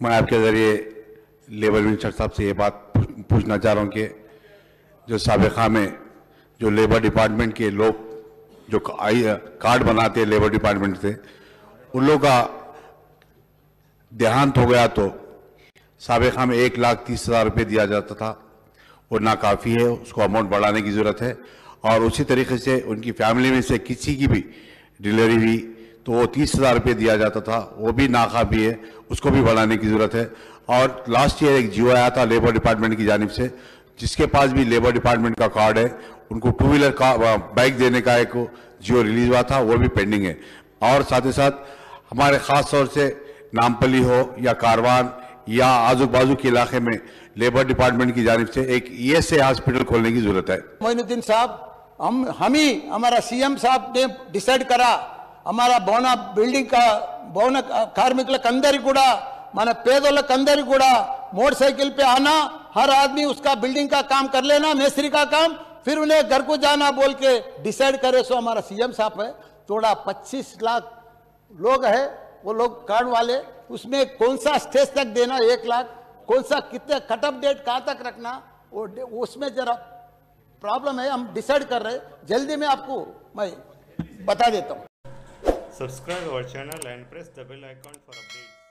मैं आपके ज़रिए लेबर मिनिस्टर साहब से ये बात पूछना चाह रहा हूँ कि जो साबिक़ा में जो लेबर डिपार्टमेंट के लोग जो कार्ड बनाते हैं लेबर डिपार्टमेंट से, उन लोगों का देहांत हो गया तो साबिक़ा में 1,30,000 रुपये दिया जाता था, वो नाकाफ़ी है, उसको अमाउंट बढ़ाने की ज़रूरत है। और उसी तरीके से उनकी फैमिली में से किसी की भी डिलीवरी हुई तो वो 30,000 रुपये दिया जाता था, वो भी नाकाफ़ी है, उसको भी बढ़ाने की ज़रूरत है। और लास्ट ईयर एक जियो आया था लेबर डिपार्टमेंट की जानिब से, जिसके पास भी लेबर डिपार्टमेंट का कार्ड है उनको 2 व्हीलर का बाइक देने का एक जियो रिलीज हुआ था, वो भी पेंडिंग है। और साथ ही साथ हमारे ख़ास तौर से नामपल्ली हो या कारवान या आजू बाजू के इलाके में लेबर डिपार्टमेंट की जानिब से एक ESA हॉस्पिटल खोलने की जरूरत है। मोइनुद्दीन साहब, हम ही हमारा CM साहब ने डिसाइड करा, हमारा भवन बिल्डिंग का भवन कार्मिकुలకు అందరి కూడా మన పేదోళ్ళకి అందరి కూడా मोटरसाइकिल पे आना, हर आदमी उसका बिल्डिंग का काम कर लेना, मेस्त्री का काम, फिर उन्हें घर को जाना बोल के डिसाइड करे। सो हमारा CM साहब है, थोड़ा 25 लाख लोग है वो लोग कार्ड वाले, उसमें कौन सा स्टेज तक देना 1 लाख, कौन सा कितने कट ऑफ डेट कहाँ तक रखना, उसमें जरा प्रॉब्लम है, हम डिसाइड कर रहे हैं, जल्दी में आपको मैं बता देता हूँ। Subscribe our channel and press the bell icon for updates.